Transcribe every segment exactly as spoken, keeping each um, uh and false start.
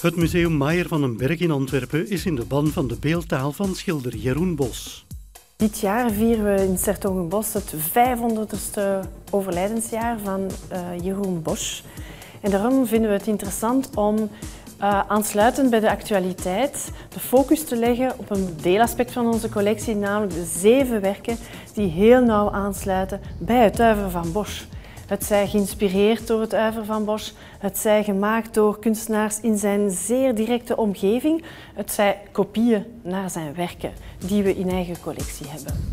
Het museum Maier van den Berg in Antwerpen is in de ban van de beeldtaal van schilder Jeroen Bosch. Dit jaar vieren we in 's-Hertogenbosch het vijfhonderdste overlijdensjaar van uh, Jeroen Bosch. En daarom vinden we het interessant om uh, aansluitend bij de actualiteit de focus te leggen op een deelaspect van onze collectie, namelijk de zeven werken die heel nauw aansluiten bij het oeuvre van Bosch. Het zij geïnspireerd door het oeuvre van Bosch, het zij gemaakt door kunstenaars in zijn zeer directe omgeving, het zij kopieën naar zijn werken die we in eigen collectie hebben.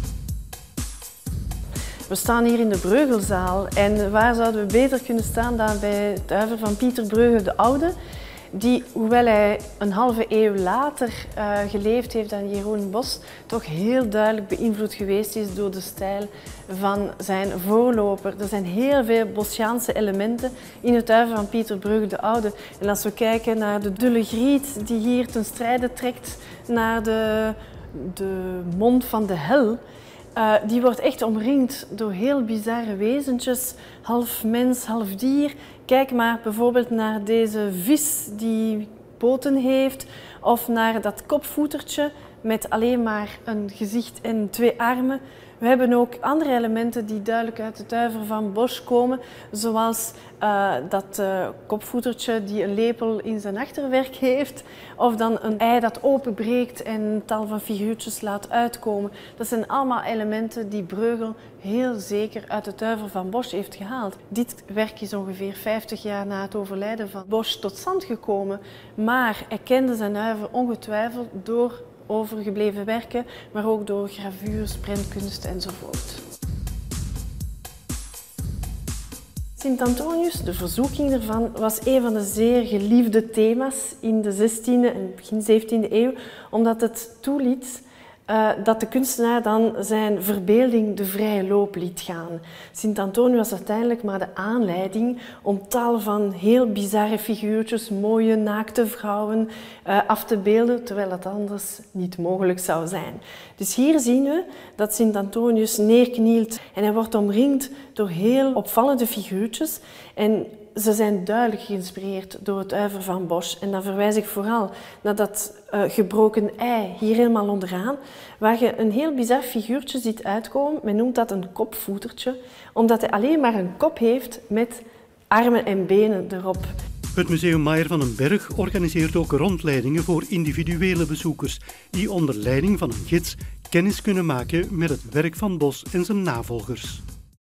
We staan hier in de Breugelzaal en waar zouden we beter kunnen staan dan bij het oeuvre van Pieter Bruegel de Oude, die, hoewel hij een halve eeuw later uh, geleefd heeft dan Jeroen Bosch, toch heel duidelijk beïnvloed geweest is door de stijl van zijn voorloper. Er zijn heel veel Boschiaanse elementen in het oeuvre van Pieter Bruegel de Oude. En als we kijken naar de dulle griet die hier ten strijde trekt naar de, de mond van de hel, Uh, die wordt echt omringd door heel bizarre wezentjes, half mens, half dier. Kijk maar bijvoorbeeld naar deze vis die poten heeft, of naar dat kopvoetertje met alleen maar een gezicht en twee armen. We hebben ook andere elementen die duidelijk uit het oeuvre van Bosch komen, zoals uh, dat uh, kopvoetertje die een lepel in zijn achterwerk heeft, of dan een ei dat openbreekt en een tal van figuurtjes laat uitkomen. Dat zijn allemaal elementen die Bruegel heel zeker uit het oeuvre van Bosch heeft gehaald. Dit werk is ongeveer vijftig jaar na het overlijden van Bosch tot stand gekomen, maar hij kende zijn oeuvre ongetwijfeld door overgebleven werken, maar ook door gravures, prentkunst enzovoort. Sint Antonius, de verzoeking ervan, was een van de zeer geliefde thema's in de zestiende en begin zeventiende eeuw, omdat het toeliet Uh, dat de kunstenaar dan zijn verbeelding de vrije loop liet gaan. Sint Antonius was uiteindelijk maar de aanleiding om tal van heel bizarre figuurtjes, mooie naakte vrouwen uh, af te beelden, terwijl dat anders niet mogelijk zou zijn. Dus hier zien we dat Sint Antonius neerknielt en hij wordt omringd door heel opvallende figuurtjes. En ze zijn duidelijk geïnspireerd door het oeuvre van Bosch. En dan verwijs ik vooral naar dat uh, gebroken ei hier helemaal onderaan, waar je een heel bizar figuurtje ziet uitkomen. Men noemt dat een kopvoetertje, omdat hij alleen maar een kop heeft met armen en benen erop. Het museum Maier van den Berg organiseert ook rondleidingen voor individuele bezoekers, die onder leiding van een gids kennis kunnen maken met het werk van Bosch en zijn navolgers.